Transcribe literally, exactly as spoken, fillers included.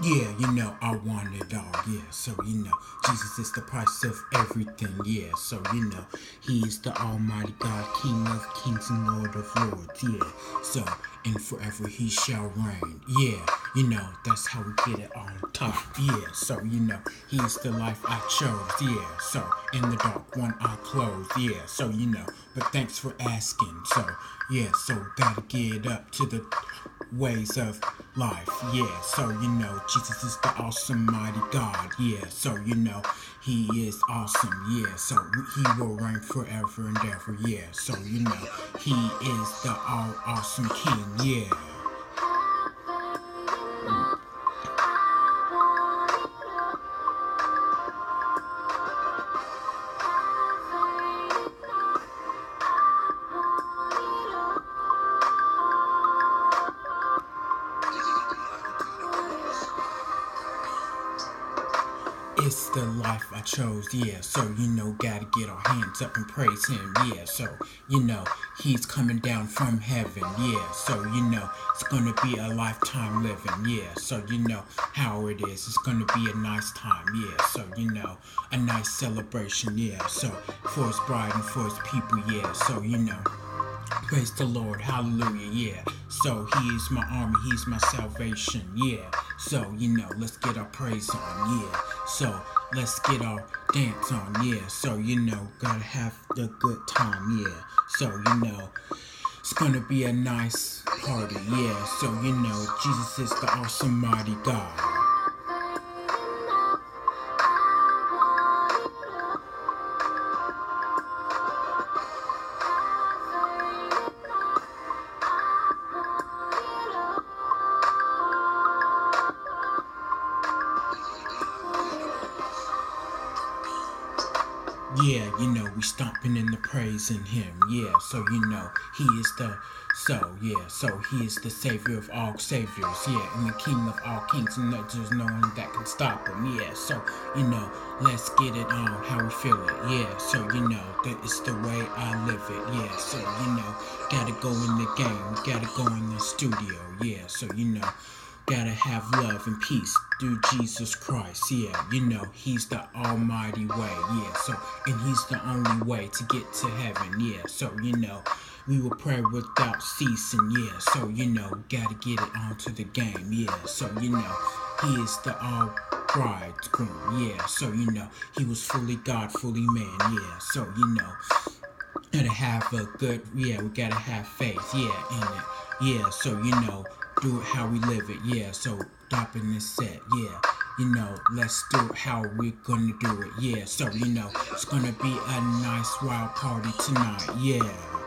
Yeah, you know, I want it all, yeah, so you know, Jesus is the price of everything, yeah, so you know, he is the almighty God, King of kings and Lord of lords, yeah, so, and forever he shall reign, yeah, you know, that's how we get it on top, yeah, so you know, he is the life I chose, yeah, so, in the dark one I close, yeah, so you know, but thanks for asking, so, yeah, so gotta get up to the ways of life, yeah, so you know, Jesus is the awesome mighty God, yeah, so you know, he is awesome, yeah, so he will reign forever and ever, yeah, so you know, he is the all awesome king, yeah. It's the life I chose, yeah, so you know, gotta get our hands up and praise him, yeah, so you know, he's coming down from heaven, yeah, so you know, it's gonna be a lifetime living, yeah, so you know how it is, it's gonna be a nice time, yeah, so you know, a nice celebration, yeah, so for his bride and for his people, yeah, so you know, praise the Lord, hallelujah, yeah, so he is my army, he's my salvation, yeah, so you know, let's get our praise on, yeah, so let's get our dance on, yeah, so you know, gotta have the good time, yeah, so you know, it's gonna be a nice party, yeah, so you know, Jesus is the awesome mighty God. Yeah, you know, we stomping in the praising him, yeah, so you know, he is the, so, yeah, so he is the savior of all saviors, yeah, and the king of all kings, and there's no one that can stop him, yeah, so, you know, let's get it on how we feel it, yeah, so, you know, that is the way I live it, yeah, so, you know, gotta go in the game, gotta go in the studio, yeah, so, you know, gotta have love and peace through Jesus Christ, yeah, you know, he's the almighty way, yeah, so, and he's the only way to get to heaven, yeah, so, you know, we will pray without ceasing, yeah, so, you know, gotta get it onto the game, yeah, so, you know, he is the all bridegroom, yeah, so, you know, he was fully God, fully man, yeah, so, you know, gotta have a good, yeah, we gotta have faith, yeah, in it, yeah, so, you know, do it how we live it, yeah, so dropping this set, yeah, you know, let's do it how we're gonna do it, yeah, so, you know, it's gonna be a nice wild party tonight, yeah.